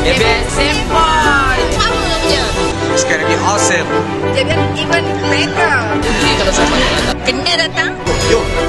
Simple. Power punya. It's gonna be awesome. Jangan even better. Ini kalau sama. Kena datang. Yo.